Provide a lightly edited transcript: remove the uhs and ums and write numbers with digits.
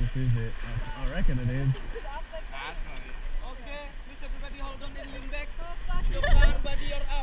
This is it. I reckon it is. Okay, please everybody hold on and lean back. Your front body, your